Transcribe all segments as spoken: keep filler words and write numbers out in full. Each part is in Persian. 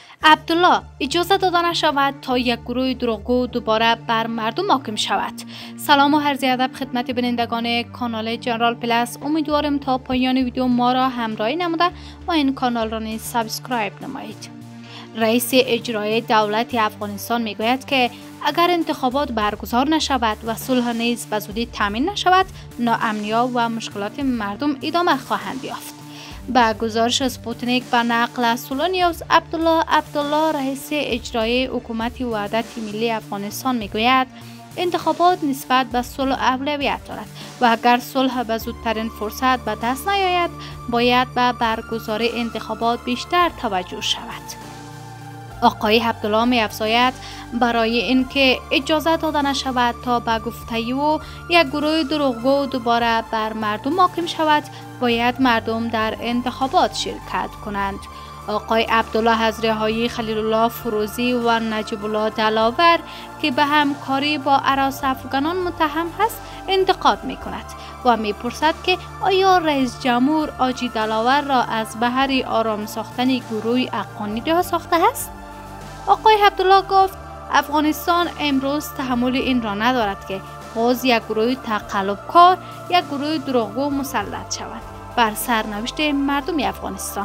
عبدالله اجازه داده نشود تا یک گروه دروغگو دوباره بر مردم حاکم شود. سلام و عرض ادب خدمت بینندگان کانال جنرال پلاس. امیدوارم تا پایان ویدیو ما را همراهی نموده و این کانال را نیز سابسکرایب نمایید. رئیس اجرایی دولت افغانستان میگوید که اگر انتخابات برگزار نشود و صلح نیز به زودی تامین نشود، ناامنی‌ها و مشکلات مردم ادامه خواهند یافت. با گزارش سپوتنیک به نقل از سولا نیوز، عبدالله عبدالله رئیس اجرایی حکومت وحدت ملی افغانستان میگوید انتخابات نسبت به صلح اولویت دارد و اگر صلح به زودترین فرصت به دست نیاید باید به برگزاری انتخابات بیشتر توجه شود. آقای عبدالله می افزاید برای اینکه اجازه داده نشود تا به گفته او یک گروه دروغگو دوباره بر مردم حاکم شود، باید مردم در انتخابات شرکت کنند. آقای عبدالله از رهایی خلیل الله فروزی و نجیب الله دلاور که به همکاری با هراس افغانان متهم است انتقاد می کند و می پرسد که آیا رئیس جمهور حاجی دلاور را از بهر آرام ساختن گروه حقانی رها ساخته است؟ آقای عبدالله گفت افغانستان امروز تحمل این را ندارد که باز یک گروه تقلبکار، یک گروه دروغگو مسلط شود بر سرنوشت مردم افغانستان.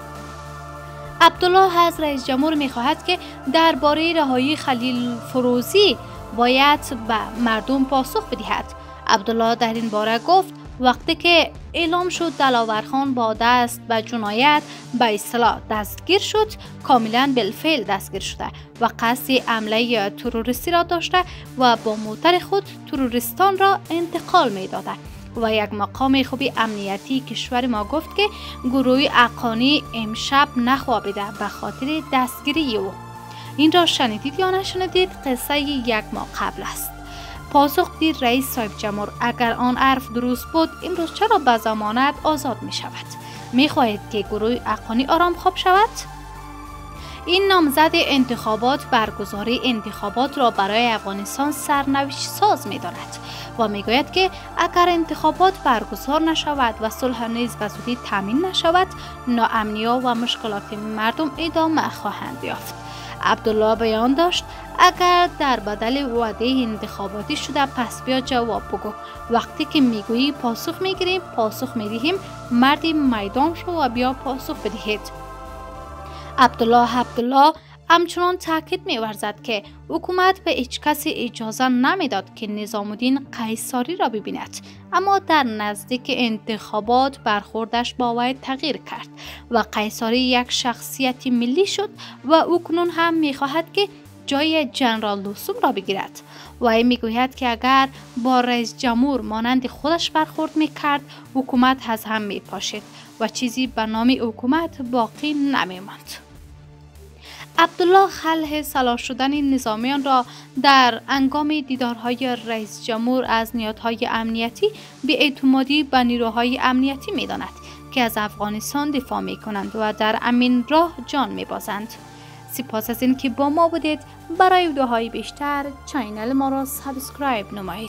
عبدالله از رئیس جمهور می خواهد که درباره رهایی خلیل فروزی باید به مردم پاسخ بدهد. عبدالله در این باره گفت وقتی که اعلام شد دلاورخان با دست به جنایت به اصطلاح دستگیر شد، کاملا بالفعل دستگیر شده و قصد حمله تروریستی را داشته و با موتر خود تروریستان را انتقال می داده. و یک مقام خوبی امنیتی کشور ما گفت که گروه حقانی امشب نخوابیده به خاطر دستگیری او. این را شنیدید یا نشنیدید؟ قصه یک ماه قبل است. پاسخ دید رئیس صاحب جمهور اگر آن حرف درست بود امروز چرا به ضمانت آزاد می شود؟ می خواهید که گروه حقانی آرام خواب شود؟ این نامزد انتخابات برگزاری انتخابات را برای افغانستان سرنوشت ساز می داند و می گوید که اگر انتخابات برگزار نشود و صلح نیز به زودی تامین نشود، ناامنی‌ها و مشکلات مردم ادامه خواهند یافت. عبدالله بیان داشت اگر در بدل وعده انتخاباتی شده پس بیا جواب بگو. وقتی که میگویی پاسخ میگیریم پاسخ میدهیم، مردی میدان شو و بیا پاسخ بدهید. عبدالله عبدالله همچنان تاکید می‌ورزد که حکومت به هیچ کسی اجازه نمیداد که نظام الدین قیصری را ببیند، اما در نزدیک انتخابات برخوردش با وی تغییر کرد و قیصری یک شخصیت ملی شد و او کنون هم می‌خواهد که جای جنرال دوستم را بگیرد. وی میگوید که اگر با رئیس جمهور مانند خودش برخورد میکرد حکومت از هم میپاشید و چیزی به نام حکومت باقی نمیماند. عبدالله خلع سلاح شدن نظامیان را در هنگام دیدارهای رئیس جمهور از نیازهای امنیتی بی‌اعتمادی به نیروهای امنیتی می‌داند که از افغانستان دفاع می‌کنند و در امین راه جان می‌بازند. سپاس از اینکه با ما بودید. برای ویدیوهای بیشتر چینل ما را سابسکرایب نمایید.